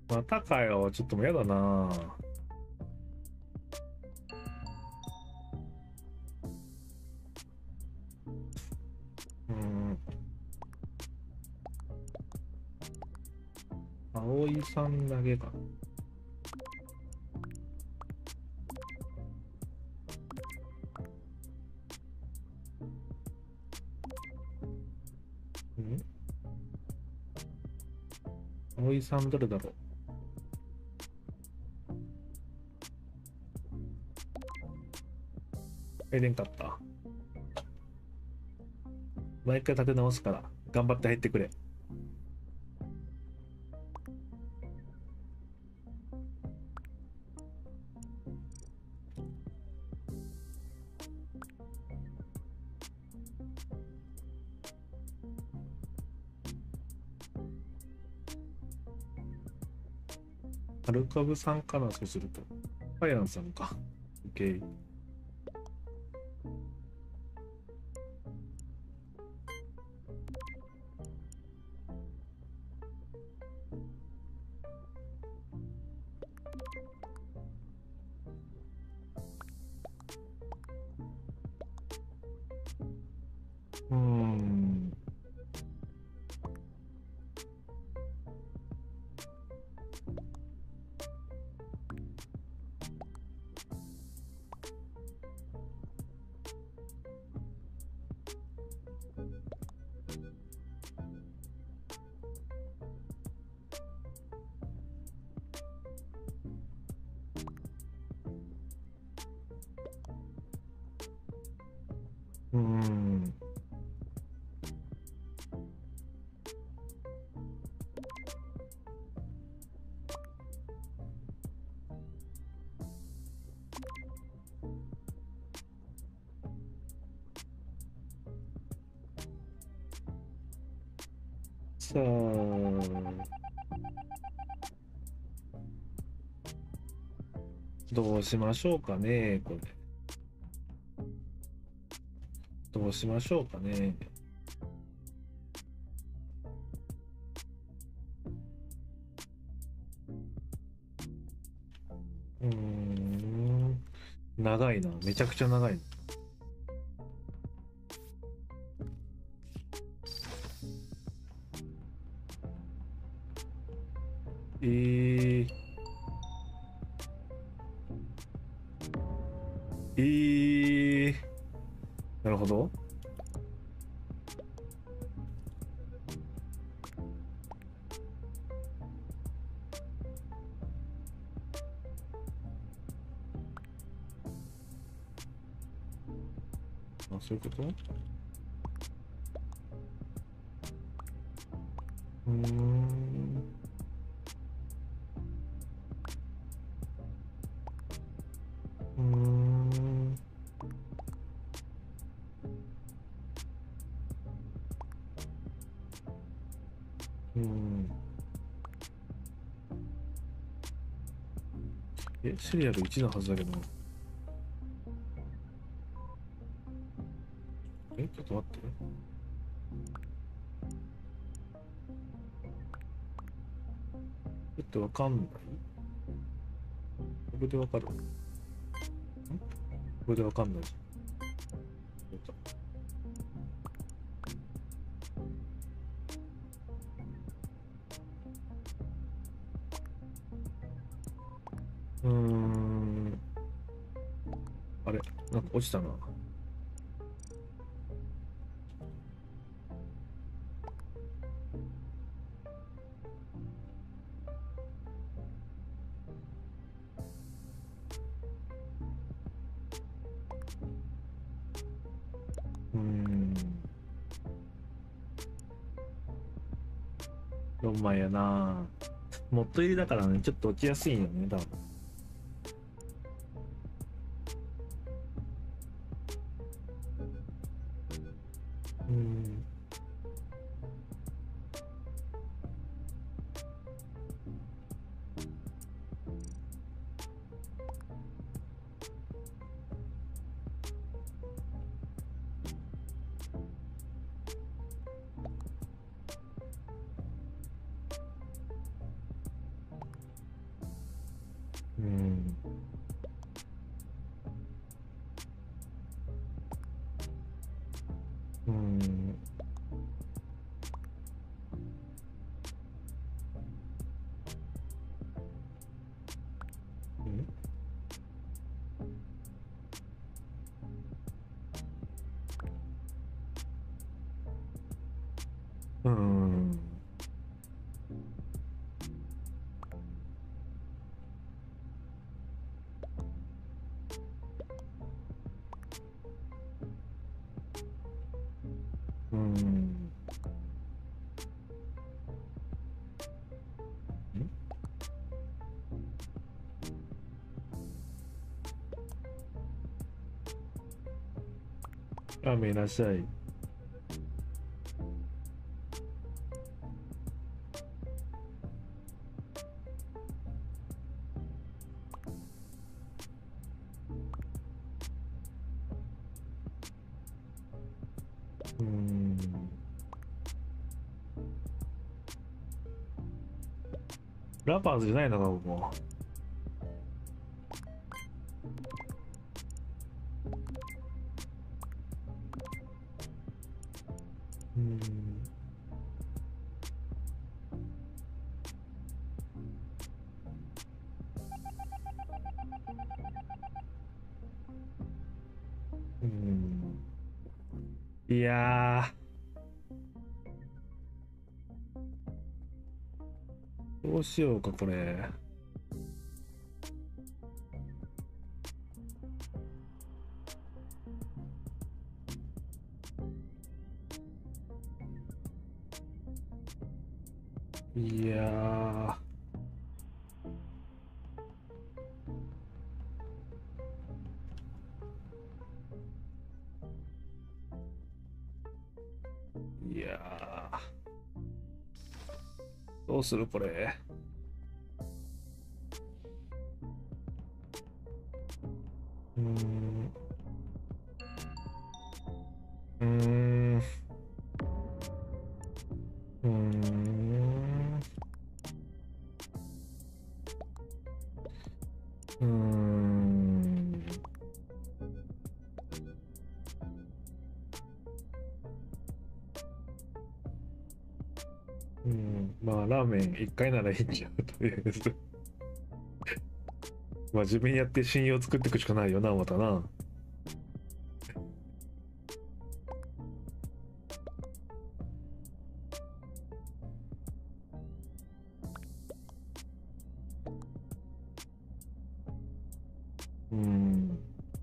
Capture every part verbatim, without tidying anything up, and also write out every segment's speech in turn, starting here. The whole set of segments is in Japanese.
またかよ。ちょっともうやだな。うん。葵さんだけか。ん葵さんどれだろう。入れんかった。毎回立て直すから、頑張って入ってくれ。アルカブさんかな、そうすると。ファイアンさんか。OK。うーん。うーん。さあ、どうしましょうかね、これ。どうしましょうかね。うーん。長いな。めちゃくちゃ長いな。えー、えー、なるほど。あ、そういうこと。うーん。うーん。うん。え、シリアルいちのはずだけど。え、ちょっと待って。ちょっとわかんない。これでわかる。んこれでわかんない。うーん。あれなんか落ちたな。うーん。よんまいやな。モッド入りだからね、ちょっと落ちやすいんよね、多分。うーん。 うん。うん。うんうん。うん。ラーメンいらっしゃい。うん。ラパーズじゃないのか、ここ。うん。うん。いやー、どうしようか、これ。いやー。いやー。どうする、これ。うーん。うーん。うーん。うーん。うん。まあ、ラーメン一回ならいいんじゃん、とりあえず。まあ、自分やって信用作っていくしかないよな、またな。うん。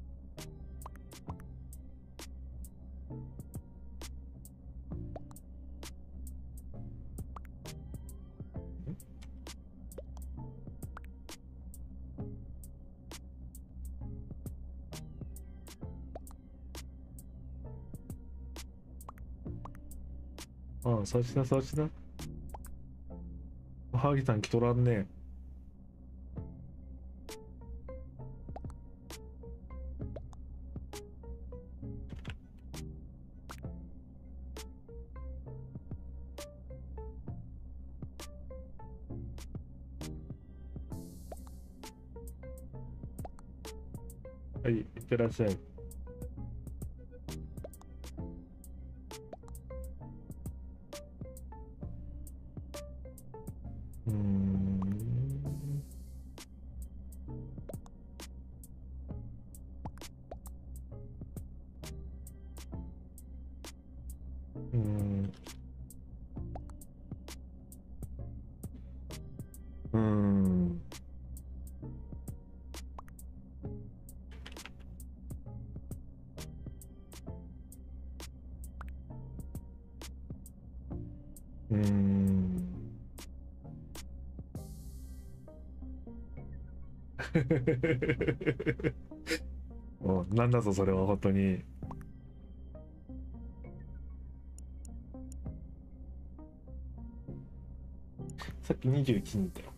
ああ、そうしな、そうしな。ハギさん来とらんね。はい、いってらっしゃい。うーん。うーん。うーん。うーん。お、なんだぞ、それは本当に。さっきにじゅういちにんだよ。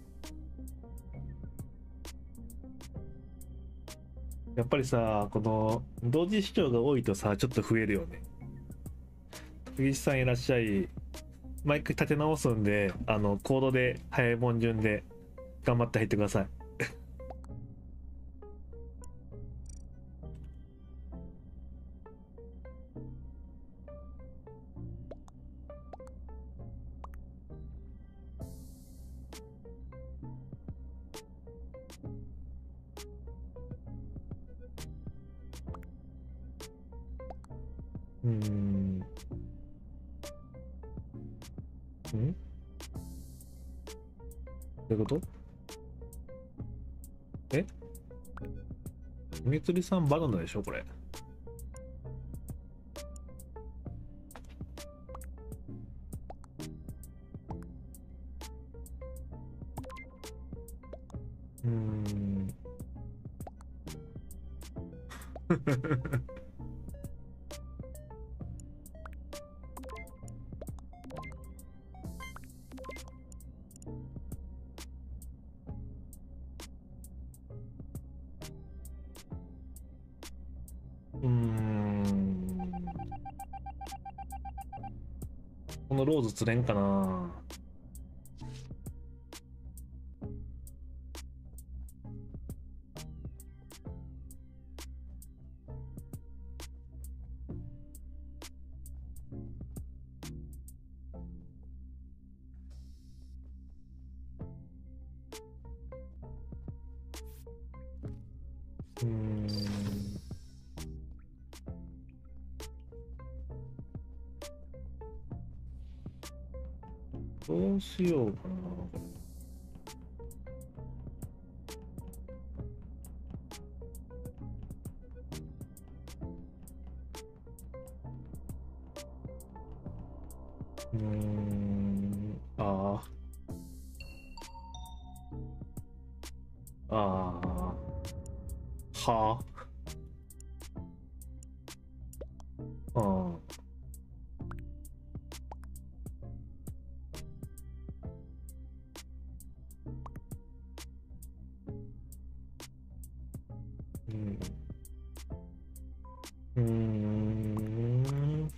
やっぱりさ、この同時視聴が多いとさ、ちょっと増えるよね。杉内さんいらっしゃい。毎回立て直すんで、あの、コードで早いもん順で頑張って入ってください。 うーん。んどういうこと？えみつりさんバナナでしょこれ。うーん。うーん。このローズ釣れんかな。うーん。どうしようかな。うーん。ああ。ああ。はあ。ああ。うん。うーん。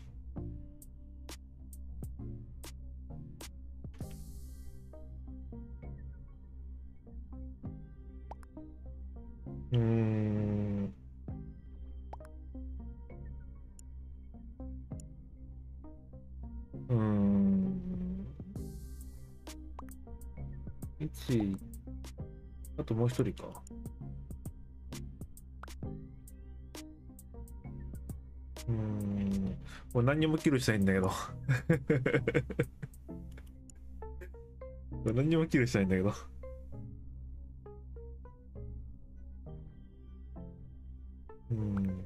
うーん。うーん。いち、あともう一人か。うーん。もう何にもキルしたいんだけど。もう何にもキルしたいんだけど。うーん。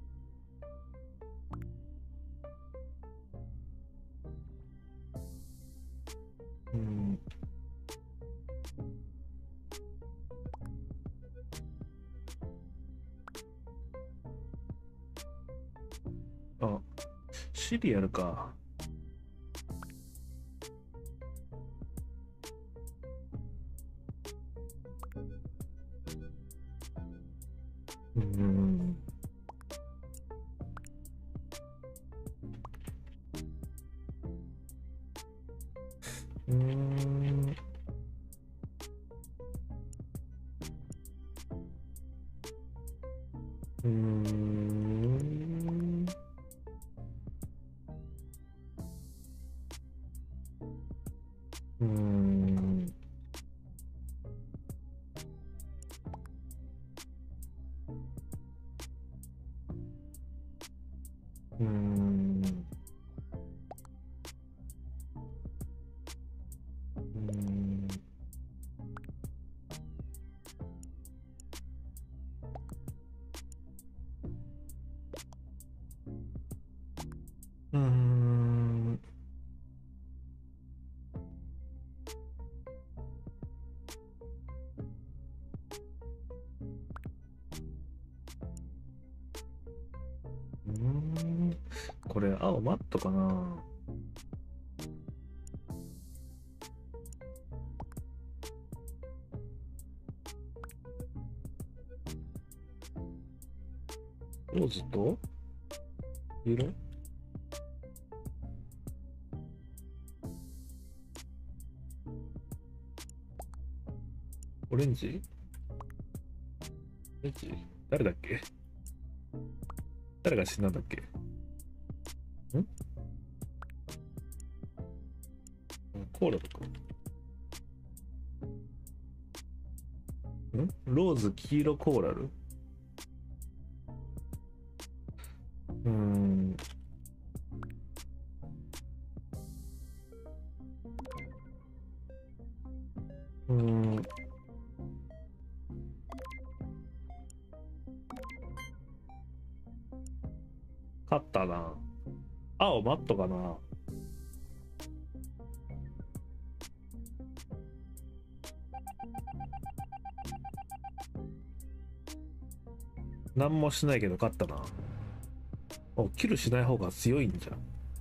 うーん。あ、シリアルか。うーん。うーん。うーん。うーん。うーん。うーん。うーん。うーん。これ、青マットかな。ローズと色オレンジオレンジ誰だっけ？誰が死んだんだっけ？んコーラとか。んローズ、黄色、コーラル。うーん。 勝ったな。青マットかな。何もしないけど勝ったな。お、キルしない方が強いんじゃん。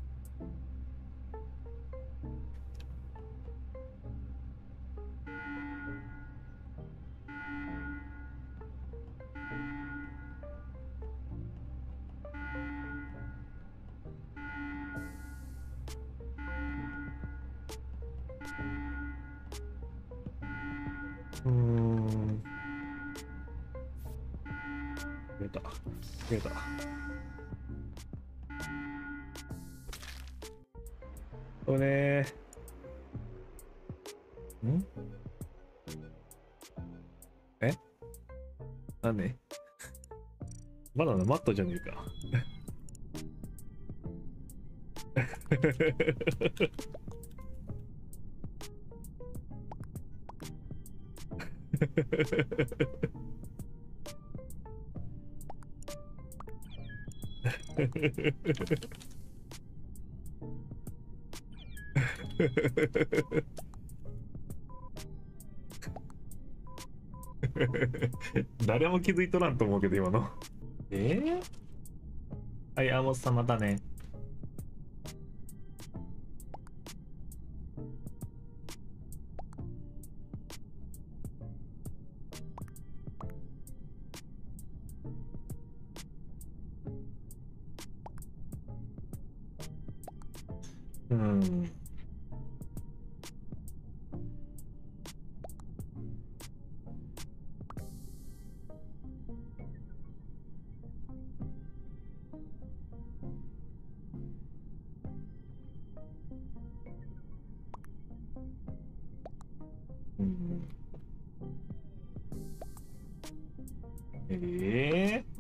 うーん。見えた。見えた。これねー。んえなんでバナナマットじゃねえか。誰も気づいとらんと思うけど今の。えー、はい、アーモスさんまたね。うん。うん、ええ